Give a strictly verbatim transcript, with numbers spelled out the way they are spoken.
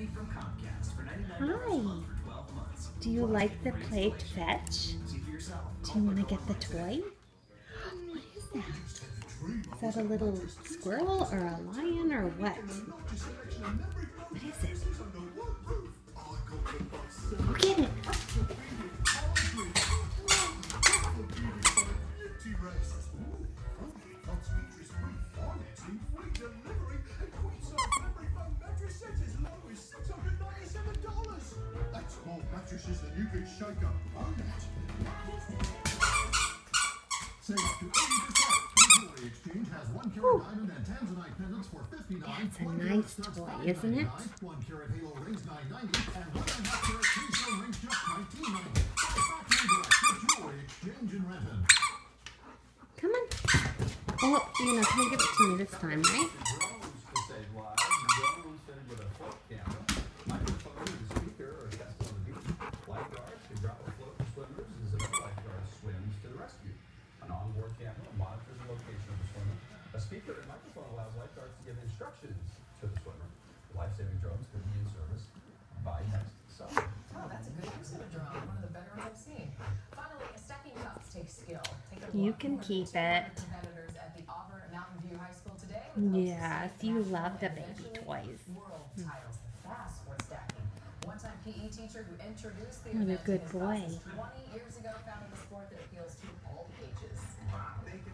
Hi. Do you like the play fetch? Do you want to get the toy? What is that? Is that a little squirrel or a lion or what? What is it? Go get it. That's more mattresses than you could shake a bone at. Save up to eighty percent. Jewelry Exchange has one carat diamond and tanzanite pendants for fifty-nine. That's a nice toy, isn't it? One carat halo rings nine ninety, and one and a half carat keystone rings just nineteen ninety. Factory Direct for Jewelry Exchange in Renton. Come on. Oh, you're not gonna give it to me this time, right? A speaker and microphone allows lifeguards to give instructions to the swimmer. Life-saving drones could be in service by next summer. Oh, that's a good use of a drone. One of the better ones I've seen. Finally, stacking cups takes skill. Take a You look. can More than keep two hundred it. competitors at the Auburn Mountain View High School today with hopes to Yes, see you national love the and baby eventually toys. world titles. Fast for stacking. One-time P E teacher who introduced the What a event good to his boy. classes twenty years ago founded a sport that appeals to all ages.